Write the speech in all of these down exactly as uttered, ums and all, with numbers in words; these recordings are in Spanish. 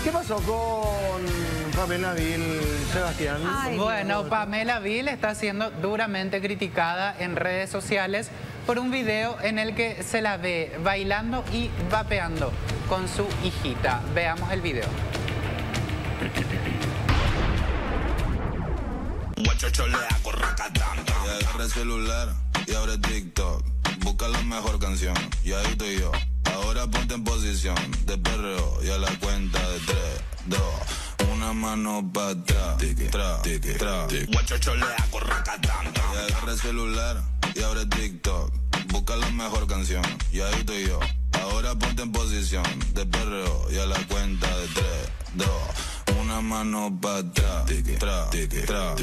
¿Qué pasó con Pamela Vil, Sebastián? Ay, bueno, Dios. Pamela Vil está siendo duramente criticada en redes sociales por un video en el que se la ve bailando y vapeando con su hijita. Veamos el video. Guachocho le hago racatán. Y agarra el celular y abre TikTok. Busca la mejor canción y ahí estoy yo. Ahora ponte en posición de perreo y a la cuenta de tres, dos, una mano para atrás, tiki, tra, tiki, tra. Guachocho le hago racatán. Y agarra el celular y abre TikTok. Busca la mejor canción y ahí estoy yo. Ahora ponte en posición de perreo y a la cuenta de tres, dos, una mano para atrás, tiki, tra, tiki, tra.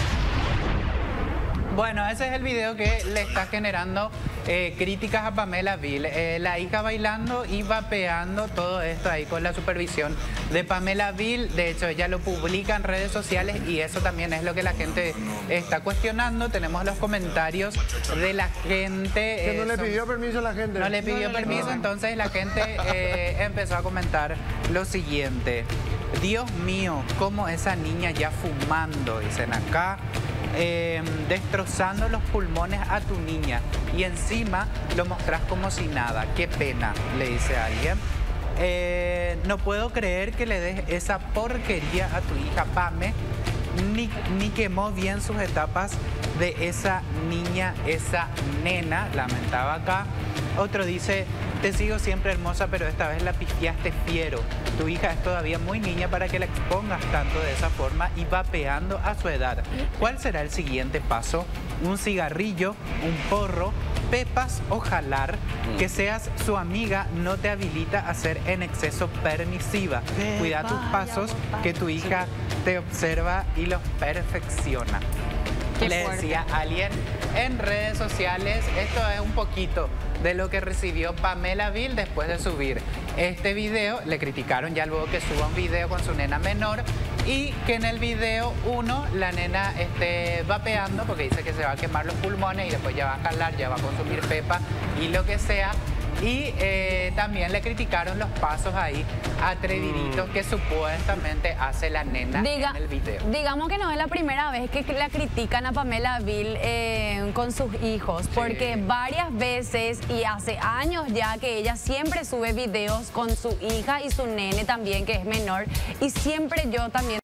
Bueno, ese es el video que le está generando eh, críticas a Pamela Vil. Eh, la hija bailando y vapeando, todo esto ahí con la supervisión de Pamela Vil. De hecho, ella lo publica en redes sociales y eso también es lo que la gente está cuestionando. Tenemos los comentarios de la gente. Que no eh, le son... pidió permiso a la gente. No le pidió no, permiso, no. entonces la gente eh, empezó a comentar lo siguiente. Dios mío, cómo esa niña ya fumando, dicen acá. Eh, destrozando los pulmones a tu niña y encima lo mostrás como si nada. Qué pena, le dice alguien. Eh, no puedo creer que le des esa porquería a tu hija. Pame ni, ni quemó bien sus etapas de esa niña, esa nena, lamentaba acá. Otro dice, te sigo siempre hermosa, pero esta vez la pifiaste fiero. Tu hija es todavía muy niña para que la expongas tanto de esa forma y vapeando a su edad. ¿Cuál será el siguiente paso? Un cigarrillo, un porro, pepas o jalar. Que seas su amiga no te habilita a ser en exceso permisiva. Cuida tus pasos, que tu hija te observa y los perfecciona. Qué Le fuerte. decía alguien en redes sociales. Esto es un poquito de lo que recibió Pamela Vil después de subir este video. Le criticaron ya luego que suba un video con su nena menor y que en el video uno la nena esté vapeando porque dice que se va a quemar los pulmones y después ya va a jalar, ya va a consumir pepa y lo que sea. Y eh, también le criticaron los pasos ahí atreviditos mm. que supuestamente hace la nena Diga, en el video. Digamos que no es la primera vez que la critican a Pamela Vil eh, con sus hijos, sí. Porque varias veces y hace años ya que ella siempre sube videos con su hija y su nene también, que es menor, y siempre yo también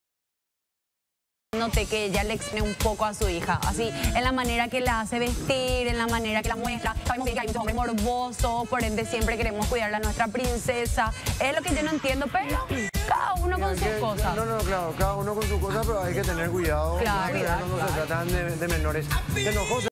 noté que ella le expone un poco a su hija, así en la manera que la hace vestir, en la manera que la muestra. Sabemos que hay muchos hombres morbosos, por ende siempre queremos cuidar a nuestra princesa. Es lo que yo no entiendo, pero cada uno con sus cosas. No, no, claro, cada uno con sus cosas, pero hay que tener cuidado. Claro, cuidado cuando se tratan de, de menores. Se enojó,